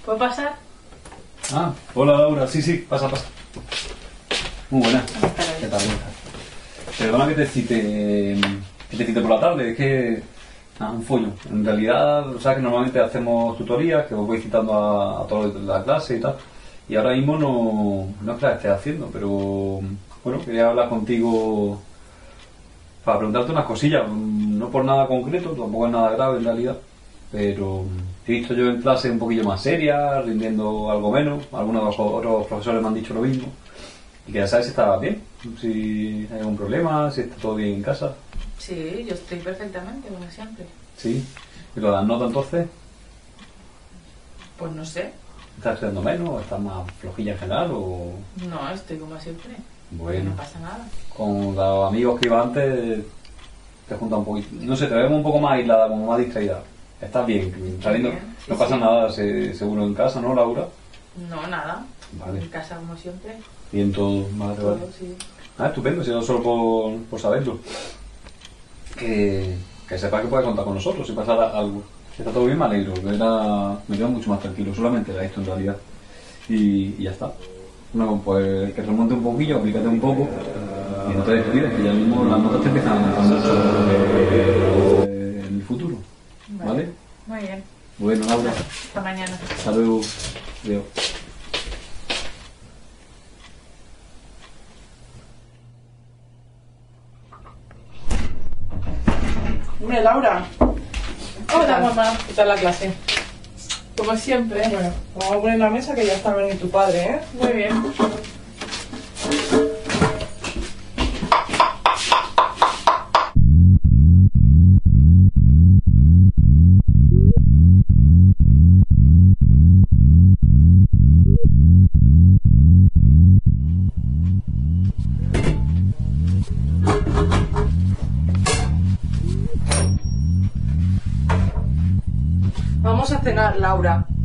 ¿Puedo pasar? Ah, hola Laura, sí, pasa. Muy buena. Buenas tardes. ¿Qué tal? ¿Cómo estás? Perdona que te cite por la tarde, es que... Nada, un follón. En realidad, sabes que normalmente hacemos tutorías, que os voy citando a todos de la clase y tal. Y ahora mismo no es que la esté haciendo, pero... Bueno, quería hablar contigo para preguntarte unas cosillas. No por nada concreto, tampoco es nada grave en realidad. Pero te he visto yo en clase un poquillo más seria, rindiendo algo menos. Algunos de los otros profesores me han dicho lo mismo. Y quería saber si estaba bien, si hay algún problema, si está todo bien en casa. Sí, yo estoy perfectamente, como siempre. Sí. ¿Y lo de las notas entonces? Pues no sé. ¿Estás estudiando menos? ¿Estás más flojilla en general? O... No, estoy como siempre. Bueno. No pasa nada. Con los amigos que iba antes te junta un poquito. No sé, te vemos un poco más aislada, como más distraída. Estás bien, saliendo. Bien, sí, No pasa sí. nada seguro en casa, ¿no, Laura? No, nada. Vale. En casa como siempre. Bien todo, vale. Todo, sí. Ah, estupendo, si no solo por saberlo. Que sepas que puedes contar con nosotros si pasa algo. Si está todo bien, me alegro. Me quedo mucho más tranquilo. Solamente era esto en realidad. Y ya está. Bueno, pues que remonte un poquillo, aplícate un poco. Y no te descuides, que ya mismo las notas te empiezan a mucho en el futuro. ¿Vale? Muy bien. Bueno, Laura. Hasta mañana. Hasta luego. Adiós. Dime, Laura. Hola, mamá. ¿Qué tal la clase? Como siempre. Bueno, vamos a poner la mesa que ya está venido tu padre, ¿eh? Muy bien. Vamos a cenar, Laura.